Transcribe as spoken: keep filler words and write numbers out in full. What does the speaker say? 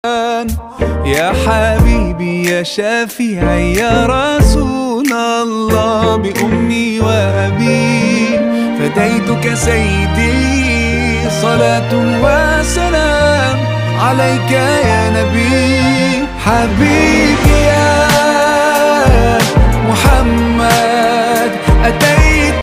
يا حبيبي يا شفيعي يا رسول الله، بأمي وأبي فديتك سيدي، صلاة وسلام عليك يا نبي. حبيبي